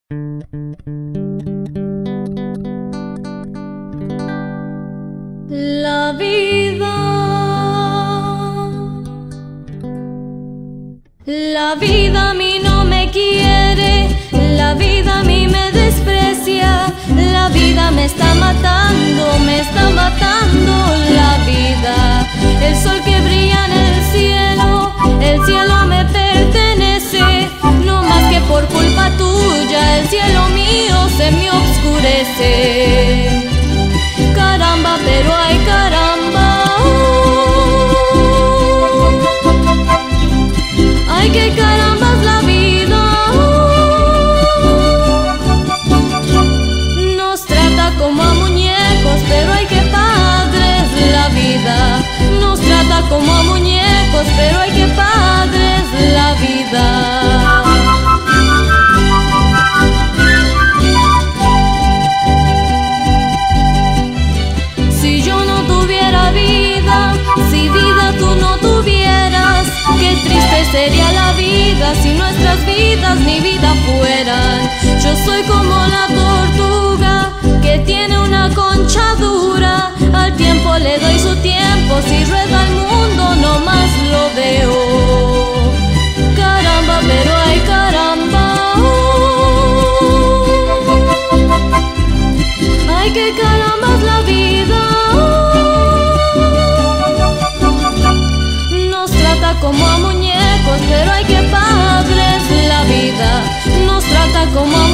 La vida, la vida a mí no me quiere, la vida a mí me desprecia, la vida me está matando la vida. El sol que brilla en el cielo me pertenece, no más que por culpa tuya el cielo mío se me oscurece. Caramba, pero ay caramba, ay que caramba es la vida. Nos trata como a muñecos, pero ay que padre es la vida. Nos trata como a muñecos, pero ay que padre es la vida. Si vida tú no tuvieras, qué triste sería la vida si nuestras vidas ni vida fueran. Yo soy como la tortuga que tiene una concha dura, al tiempo le doy su tiempo, si rueda el mundo no más lo veo. Caramba, pero ay caramba, ay que caramba es la vida. Como a muñecos, pero ay que padre es la vida. Nos trata como a